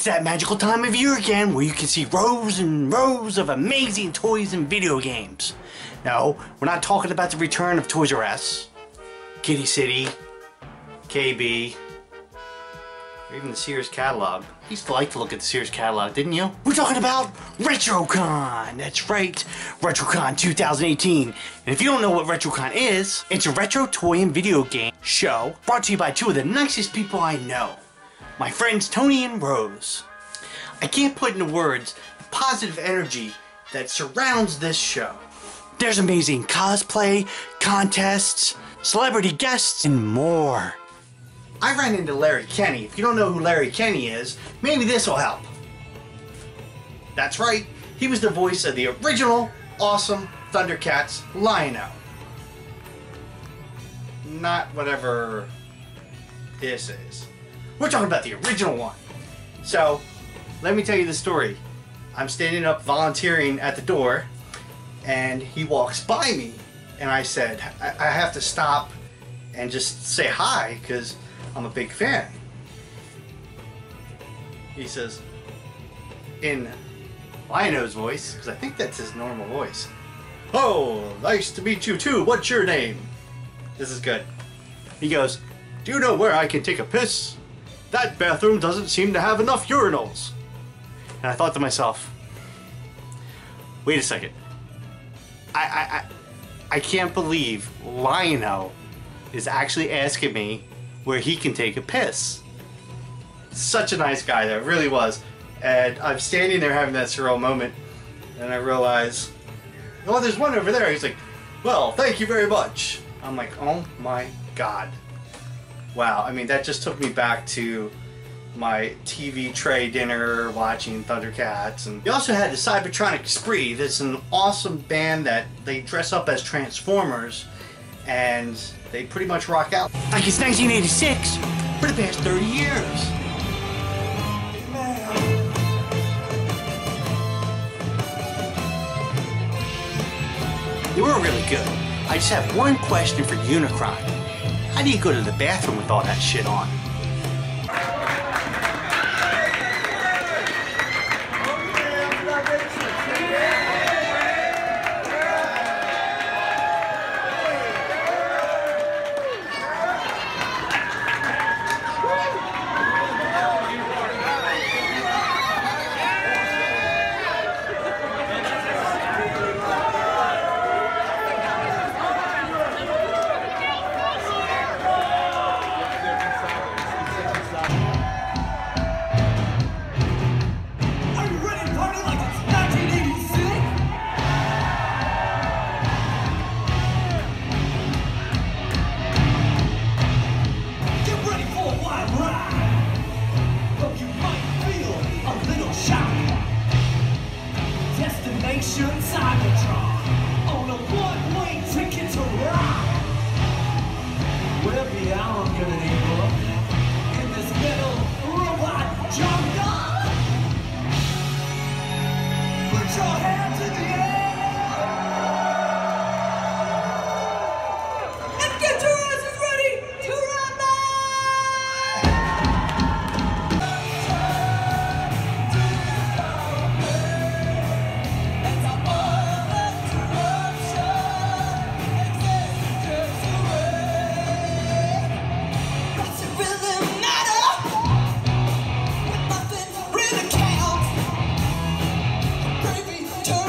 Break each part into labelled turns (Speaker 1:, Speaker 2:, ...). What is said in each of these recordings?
Speaker 1: that magical time of year again where you can see rows and rows of amazing toys and video games. No, we're not talking about the return of Toys R Us, Kitty City, KB, or even the Sears catalog. I used to like to look at the Sears catalog, didn't you? We're talking about RetroCon! That's right, RetroCon 2018. And if you don't know what RetroCon is, it's a retro toy and video game show brought to you by two of the nicest people I know. My friends Tony and Rose. I can't put into words the positive energy that surrounds this show. There's amazing cosplay, contests, celebrity guests, and more. I ran into Larry Kenny. If you don't know who Larry Kenny is, maybe this will help. That's right, he was the voice of the original, awesome Thundercats Lion-O. Not whatever this is. We're talking about the original one. So, let me tell you the story. I'm standing up volunteering at the door, and he walks by me, and I said, I have to stop and just say hi, because I'm a big fan. He says, in Lion-O's voice, because I think that's his normal voice, "Oh, nice to meet you too. What's your name?" This is good. He goes, "Do you know where I can take a piss? That bathroom doesn't seem to have enough urinals." And I thought to myself, wait a second. I can't believe Lion-O is actually asking me where he can take a piss. Such a nice guy there, really was. And I'm standing there having that surreal moment, and I realize, oh, there's one over there. He's like, "Well, thank you very much." I'm like, oh my God. Wow, I mean, that just took me back to my TV tray dinner watching Thundercats. And we also had the Cybertronic Spree. This is an awesome band that they dress up as Transformers, and they pretty much rock out like it's 1986 for the past 30 years. They were really good. I just have one question for Unicron. How do you go to the bathroom with all that shit on?
Speaker 2: Cybertron on a one-way ticket to rock. Well, yeah, I'm gonna need more in this metal robot jungle. Put your hands in the air and get your asses ready to rumble. Turn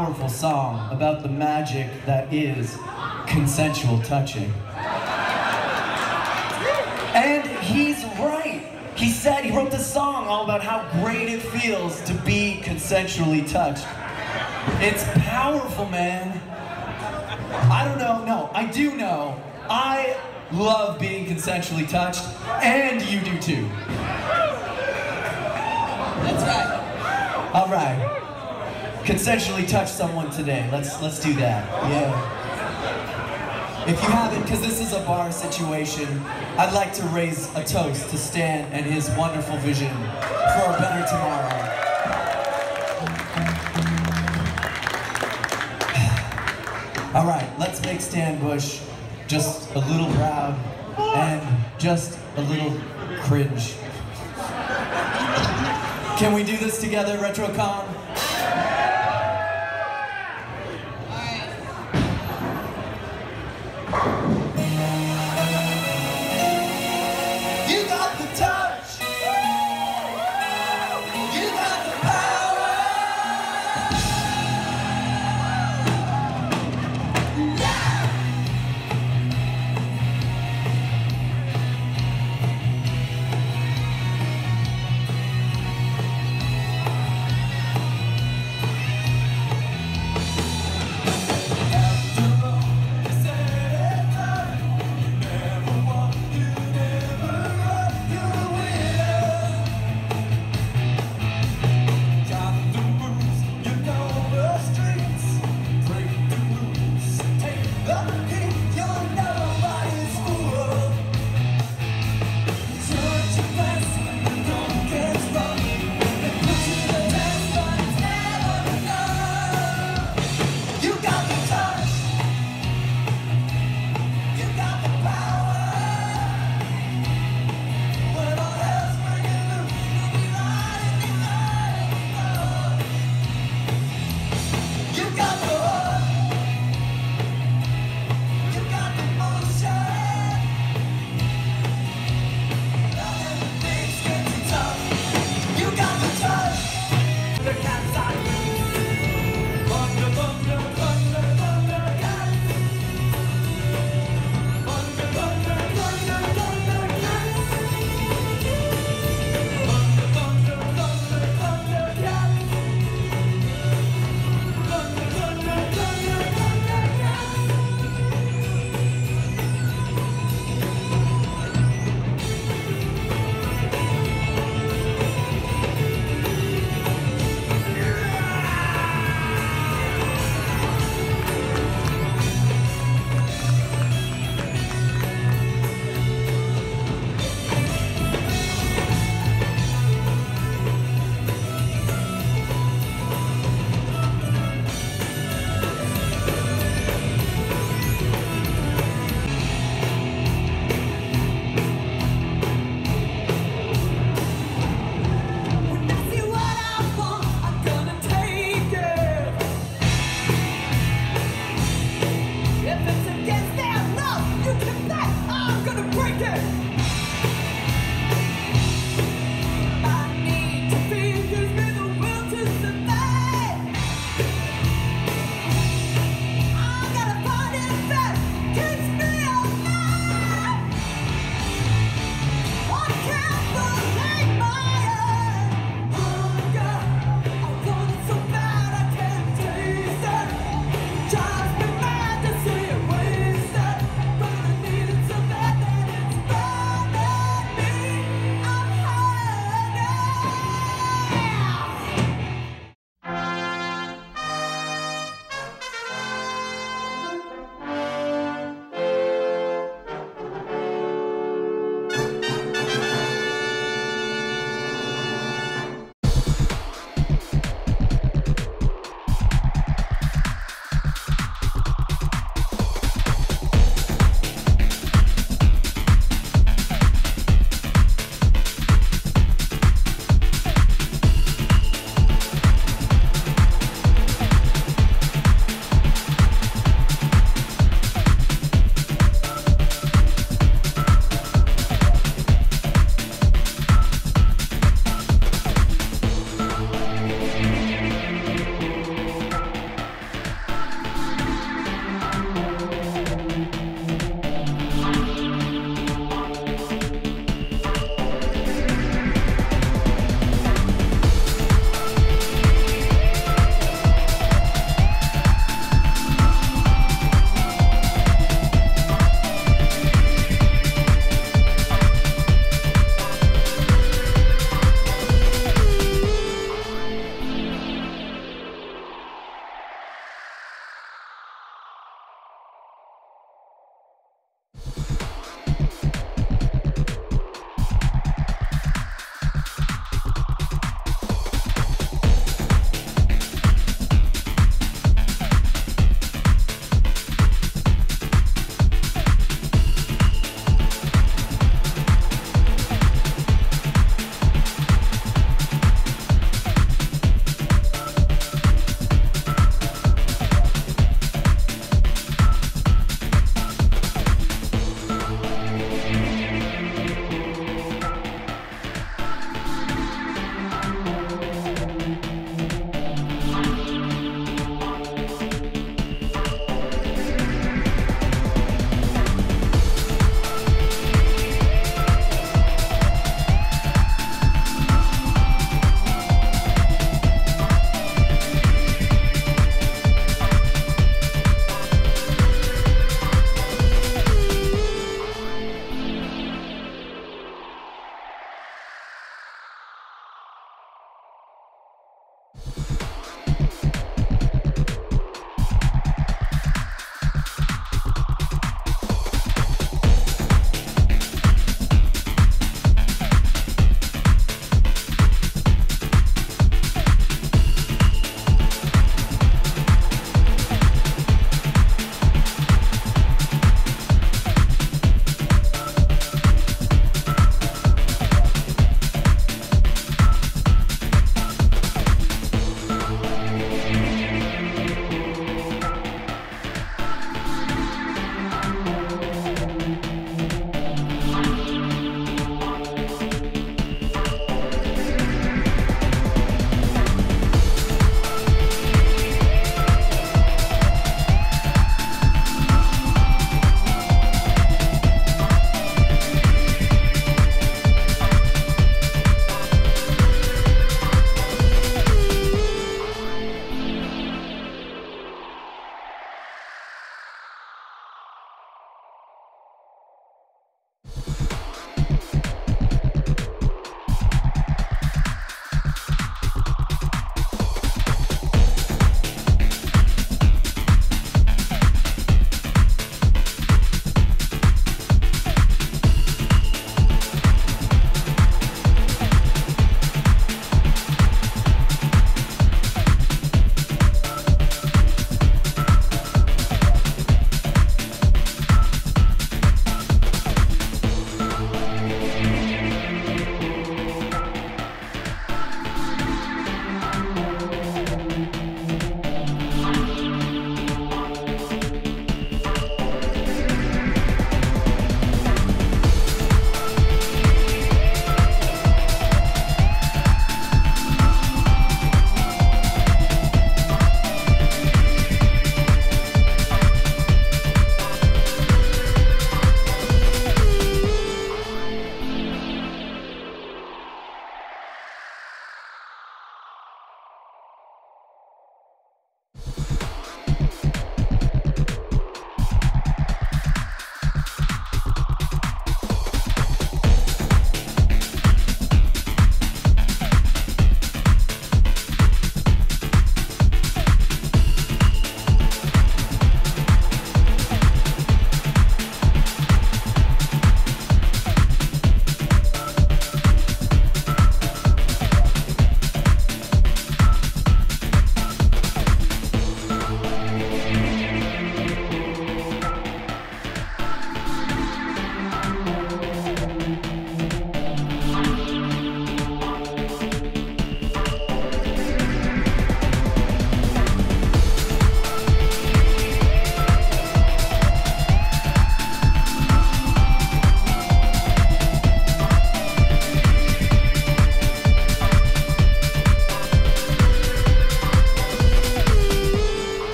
Speaker 2: powerful song about the magic that is consensual touching. And he's right. He said, he wrote this song all about how great it feels to be consensually touched. It's powerful, man. I don't know, no, I do know. I love being consensually touched, and you do too. That's right. All right. Consensually touch someone today. Let's do that. Yeah. If you haven't, because this is a bar situation, I'd like to raise a toast to Stan and his wonderful vision for a better tomorrow. All right, let's make Stan Bush just a little proud and just a little cringe. Can we do this together, RetroCon? You got the touch. You got the power.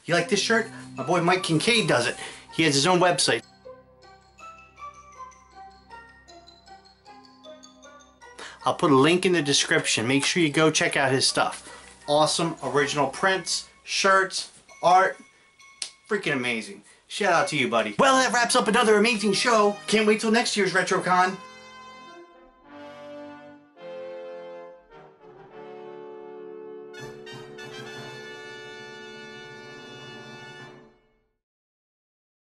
Speaker 1: You like this shirt? My boy Mike Kincaid does it. He has his own website. I'll put a link in the description. Make sure you go check out his stuff. Awesome original prints, shirts, art. Freaking amazing. Shout out to you, buddy. Well, that wraps up another amazing show. Can't wait till next year's RetroCon.